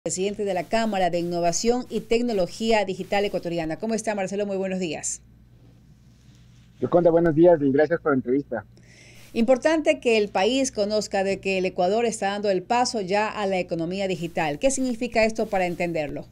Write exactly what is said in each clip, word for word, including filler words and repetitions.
Presidente de la Cámara de Innovación y Tecnología Digital Ecuatoriana. ¿Cómo está, Marcelo? Muy buenos días. Yoconda, buenos días y gracias por la entrevista. Importante que el país conozca de que el Ecuador está dando el paso ya a la economía digital. ¿Qué significa esto para entenderlo?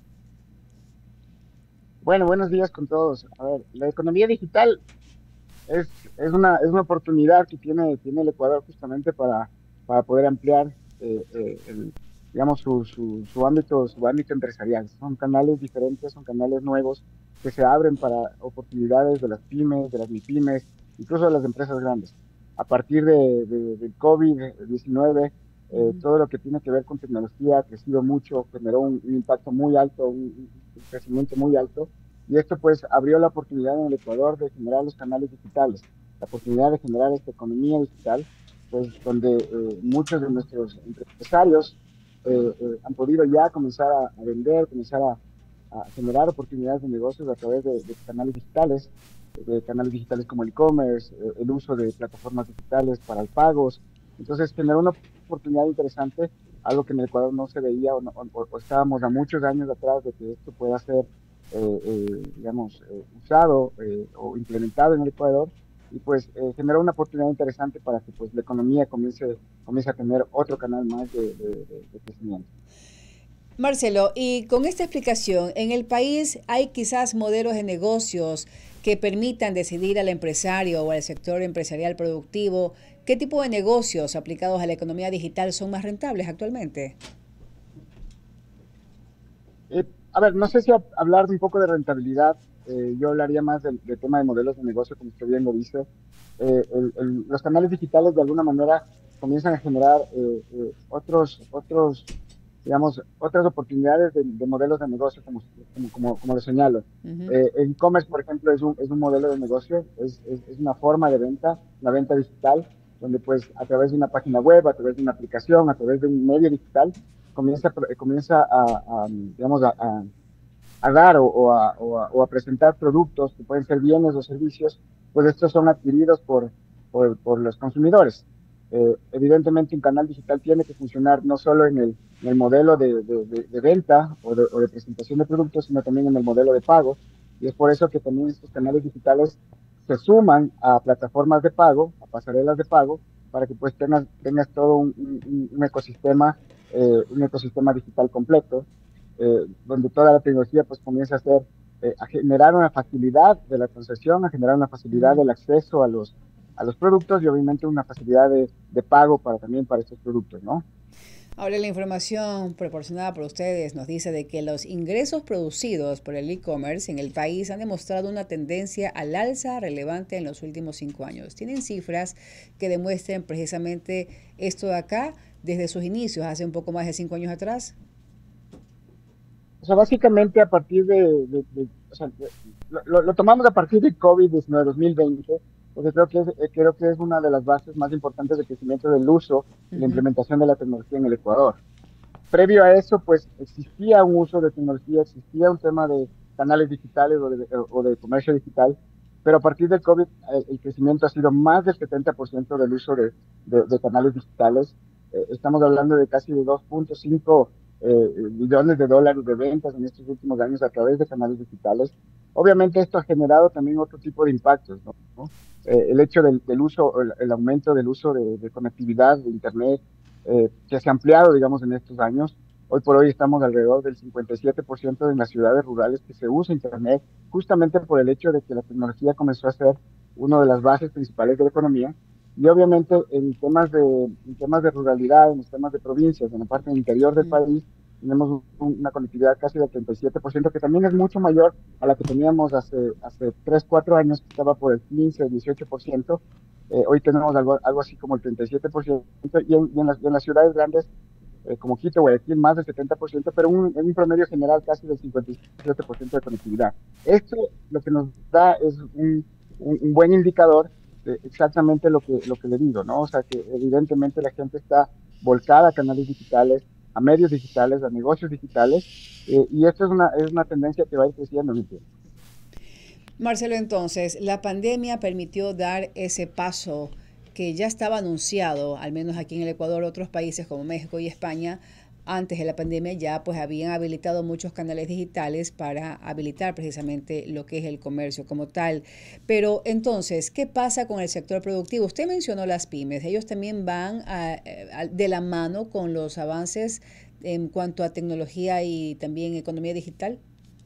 Bueno, buenos días con todos. A ver, la economía digital es, es una, es una oportunidad que tiene, tiene el Ecuador justamente para, para poder ampliar, eh, eh, el, digamos, su, su, su ámbito, su ámbito empresarial. Son canales diferentes, son canales nuevos que se abren para oportunidades de las pymes, de las MIPYMES, incluso de las empresas grandes. A partir de, de- del COVID diecinueve, eh, Ujú. todo lo que tiene que ver con tecnología ha crecido mucho, generó un, un impacto muy alto, un, un crecimiento muy alto, y esto pues abrió la oportunidad en el Ecuador de generar los canales digitales, la oportunidad de generar esta economía digital, pues donde eh, muchos de nuestros empresarios eh, eh, han podido ya comenzar a, a vender, comenzar a, a generar oportunidades de negocios a través de, de canales digitales, de canales digitales como el e-commerce, eh, el uso de plataformas digitales para el pagos. Entonces generó una oportunidad interesante, algo que en el Ecuador no se veía o, no- o- o estábamos a muchos años atrás de que esto pueda ser, eh, eh, digamos, eh, usado eh, o implementado en el Ecuador, y pues eh, generó una oportunidad interesante para que pues la economía comience, comience a tener otro canal más de, de- de- de crecimiento. Marcelo, y con esta explicación, en el país hay quizás modelos de negocios que permitan decidir al empresario o al sector empresarial productivo qué tipo de negocios aplicados a la economía digital son más rentables actualmente. Eh, a ver, no sé si a- hablar un poco de rentabilidad, eh, yo hablaría más del, del tema de modelos de negocio, como usted bien lo dice. Eh, el- el- los canales digitales de alguna manera comienzan a generar eh, eh, otros, otros, digamos, otras oportunidades de, de modelos de negocio, como, como, como, como lo señalo. Ujú. Eh, el e-commerce, por ejemplo, es un, es un modelo de negocio, es, es, es una forma de venta, una venta digital, donde pues a través de una página web, a través de una aplicación, a través de un medio digital, comienza, comienza a, a, digamos, a, a, a dar o, o, a, o, a, o, a, presentar productos que pueden ser bienes o servicios, pues estos son adquiridos por, por, por los consumidores. Eh, evidentemente un canal digital tiene que funcionar no solo en el, en el modelo de, de, de, de venta o de, o de presentación de productos, sino también en el modelo de pago. Y es por eso que también estos canales digitales se suman a plataformas de pago, a pasarelas de pago, para que pues tengas, tengas todo un, un, un ecosistema, eh, un ecosistema digital completo, eh, donde toda la tecnología pues comienza a ser, eh, a generar una facilidad de la transacción, a generar una facilidad Ujú. del acceso a los, a los productos y obviamente una facilidad de, de pago para también para estos productos, ¿no? Ahora, la información proporcionada por ustedes nos dice de que los ingresos producidos por el e-commerce en el país han demostrado una tendencia al alza relevante en los últimos cinco años. ¿Tienen cifras que demuestren precisamente esto de acá desde sus inicios, hace un poco más de cinco años atrás? O sea, básicamente a partir de, de- de- o sea, de- lo, lo- lo tomamos a partir de COVID diecinueve, dos mil veinte, porque creo que, es, eh, creo que es una de las bases más importantes de crecimiento del uso y la Ujú. implementación de la tecnología en el Ecuador. Previo a eso, pues existía un uso de tecnología, existía un tema de canales digitales o de, o de comercio digital, pero a partir del COVID eh, el crecimiento ha sido más del setenta por ciento del uso de, de, de canales digitales. Eh, estamos hablando de casi de dos punto cinco eh, millones de dólares de ventas en estos últimos años a través de canales digitales. Obviamente esto ha generado también otro tipo de impactos, ¿no? ¿No? Eh, el hecho del, del uso, el, el, aumento del uso de, de conectividad, de Internet, eh, que se ha ampliado, digamos, en estos años. Hoy por hoy estamos alrededor del cincuenta y siete por ciento en las ciudades rurales que se usa Internet, justamente por el hecho de que la tecnología comenzó a ser una de las bases principales de la economía. Y obviamente en temas de, en temas de ruralidad, en los temas de provincias, en la parte interior del Mm. país, tenemos un, una conectividad casi del treinta y siete por ciento, que también es mucho mayor a la que teníamos hace, hace tres cuatro años, que estaba por el quince dieciocho por ciento. Eh, hoy tenemos algo, algo así como el treinta y siete por ciento, y en, y en, las, y en las ciudades grandes eh, como Quito, Guayaquil, más del setenta por ciento, pero un, en un promedio general casi del cincuenta y siete por ciento de conectividad. Esto lo que nos da es un, un, un buen indicador de exactamente lo que, lo que le digo, ¿no? O sea, que evidentemente la gente está volcada a canales digitales, a medios digitales, a negocios digitales, eh, y esto es una, es una tendencia que va a ir creciendo en el tiempo. Marcelo, entonces, la pandemia permitió dar ese paso que ya estaba anunciado, al menos aquí en el Ecuador, otros países como México y España antes de la pandemia ya pues habían habilitado muchos canales digitales para habilitar precisamente lo que es el comercio como tal. Pero entonces, ¿qué pasa con el sector productivo? Usted mencionó las pymes, ellos también van a- a- de la mano con los avances en cuanto a tecnología y también economía digital.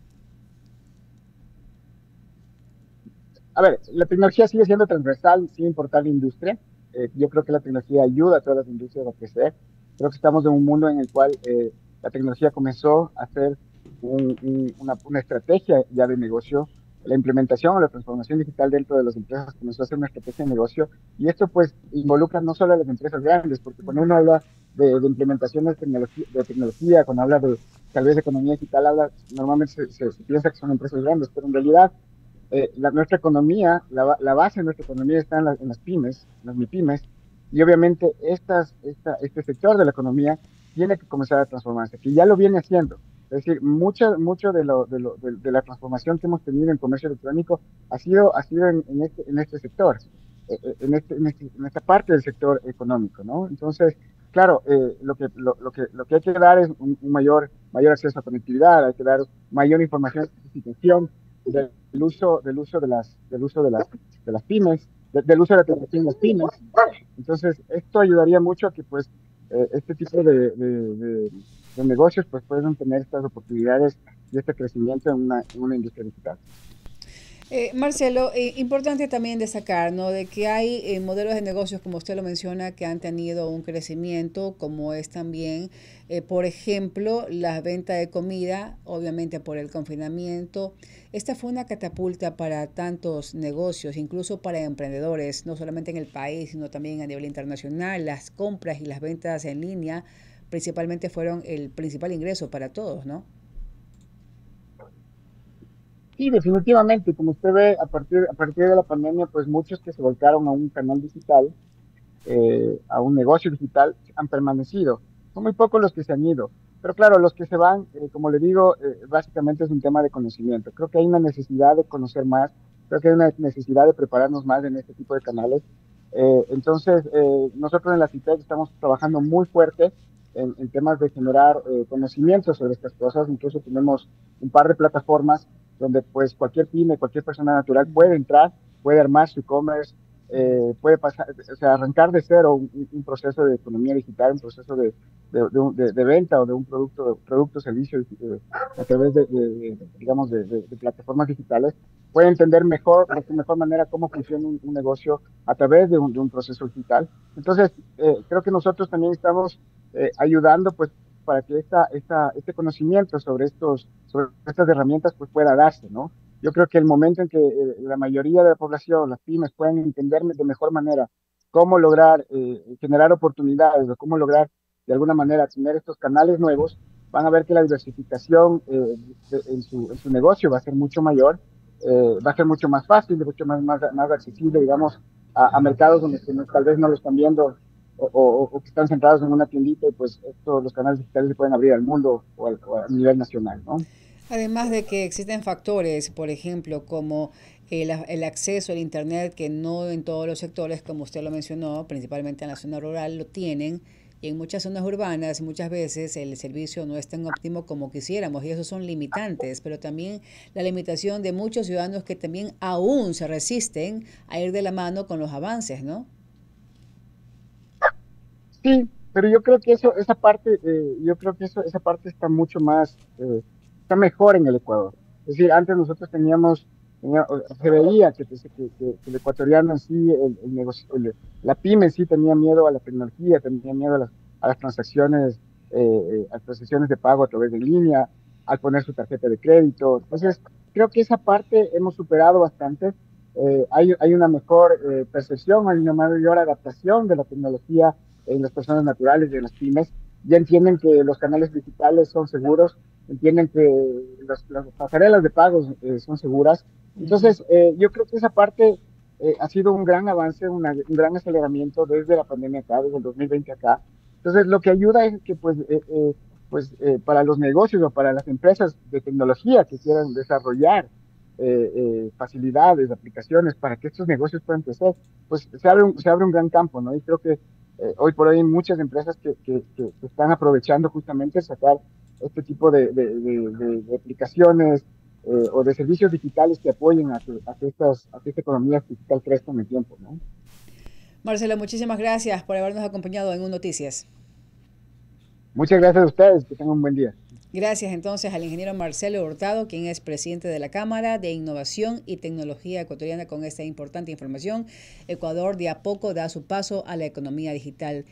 A ver, la tecnología sigue siendo transversal sin importar la industria. Eh, yo creo que la tecnología ayuda a todas las industrias a crecer. Creo que estamos en un mundo en el cual eh, la tecnología comenzó a ser un- un- una, una estrategia ya de negocio. La implementación o la transformación digital dentro de las empresas comenzó a ser una estrategia de negocio. Y esto pues involucra no solo a las empresas grandes, porque cuando uno habla de, de implementación de tecnología, de tecnología, cuando habla de tal vez de economía digital, habla, normalmente se, se se piensa que son empresas grandes, pero en realidad eh, la, nuestra economía, la, la, base de nuestra economía está en, la, en las pymes, en las MIPYMES, y obviamente estas, esta, este sector de la economía tiene que comenzar a transformarse, que ya lo viene haciendo. Es decir, mucho, mucho de, lo, de, lo, de, de la transformación que hemos tenido en comercio electrónico ha sido, ha sido en, en, este, en este sector, eh, eh, en, este, en, este, en esta parte del sector económico, ¿no? Entonces, claro, eh, lo, que, lo, lo, que, lo que hay que dar es un, un mayor, mayor acceso a conectividad, hay que dar mayor información, especificación, del uso, del uso de las, del uso de las, de las pymes, de, del uso de la tecnología en las pymes. Entonces, esto ayudaría mucho a que pues eh, este tipo de, de, de, de, negocios pues puedan tener estas oportunidades y este crecimiento en una, en una industria digital. Eh, Marcelo, eh, importante también destacar, ¿no?, de que hay eh, modelos de negocios, como usted lo menciona, que han tenido un crecimiento, como es también, eh, por ejemplo, la venta de comida, obviamente por el confinamiento. Esta fue una catapulta para tantos negocios, incluso para emprendedores, no solamente en el país, sino también a nivel internacional. Las compras y las ventas en línea principalmente fueron el principal ingreso para todos, ¿no? Sí, definitivamente, como usted ve, a partir, a partir de la pandemia, pues muchos que se volcaron a un canal digital, eh, a un negocio digital han permanecido. Son muy pocos los que se han ido. Pero claro, los que se van, eh, como le digo, eh, básicamente es un tema de conocimiento. Creo que hay una necesidad de conocer más, creo que hay una necesidad de prepararnos más en este tipo de canales. Eh, entonces, eh, nosotros en la CITEC estamos trabajando muy fuerte en, en temas de generar eh, conocimiento sobre estas cosas. Incluso tenemos un par de plataformas donde pues cualquier pyme, cualquier persona natural puede entrar, puede armar su e-commerce, eh, puede pasar, o sea, arrancar de cero un, un proceso de economía digital, un proceso de, de, de, de venta o de un producto, producto servicio eh, a través de, de digamos, de, de, de, plataformas digitales, puede entender mejor, de mejor manera cómo funciona un, un negocio a través de un, de un proceso digital. Entonces, eh, creo que nosotros también estamos eh, ayudando, pues, para que esta, esta, este conocimiento sobre, estos, sobre estas herramientas pues, pueda darse, ¿no? Yo creo que el momento en que eh, la mayoría de la población, las pymes, puedan entender de mejor manera cómo lograr eh, generar oportunidades o cómo lograr de alguna manera tener estos canales nuevos, van a ver que la diversificación eh, de, en, su, en, su, negocio va a ser mucho mayor, eh, va a ser mucho más fácil, mucho más, más, más accesible, digamos, a, a mercados donde que no, tal vez no lo están viendo o, o, o, que están centrados en una tiendita y pues estos, los canales digitales se pueden abrir al mundo o, al, o a nivel nacional, ¿no? Además de que existen factores, por ejemplo, como el, el, acceso al Internet, que no en todos los sectores, como usted lo mencionó, principalmente en la zona rural, lo tienen. Y en muchas zonas urbanas muchas veces el servicio no es tan óptimo como quisiéramos y esos son limitantes, pero también la limitación de muchos ciudadanos que también aún se resisten a ir de la mano con los avances, ¿no? Sí, pero yo creo que eso, esa parte, eh, yo creo que eso, esa parte está mucho más, eh, está mejor en el Ecuador. Es decir, antes nosotros teníamos, tenía- se veía que, que, que- que el ecuatoriano en sí, el, el negocio, el- la pyme en sí tenía miedo a la tecnología, tenía miedo a las, a las transacciones, eh, eh, a las transacciones de pago a través de línea, al poner su tarjeta de crédito. Entonces, creo que esa parte hemos superado bastante. Eh, hay, hay una mejor eh, percepción, hay una mayor adaptación de la tecnología en las personas naturales y en las pymes, ya entienden que los canales digitales son seguros, entienden que las, las pasarelas de pagos eh, son seguras. Entonces, eh, yo creo que esa parte eh, ha sido un gran avance, una, un gran aceleramiento desde la pandemia acá, desde el dos mil veinte acá. Entonces, lo que ayuda es que, pues, eh, eh, pues eh, para los negocios o para las empresas de tecnología que quieran desarrollar eh, eh, facilidades, aplicaciones para que estos negocios puedan crecer, pues se abre un, se abre un gran campo, ¿no? Y creo que eh, hoy por hoy hay muchas empresas que, que, que, que están aprovechando justamente sacar este tipo de, de, de, de, de aplicaciones eh, o de servicios digitales que apoyen a que, a que, estas, a que esta economía digital crezca en el tiempo, ¿no? Marcelo, muchísimas gracias por habernos acompañado en Un Noticias. Muchas gracias a ustedes, que tengan un buen día. Gracias entonces al ingeniero Marcelo Hurtado, quien es presidente de la Cámara de Innovación y Tecnología Ecuatoriana, con esta importante información. Ecuador de a poco da su paso a la economía digital.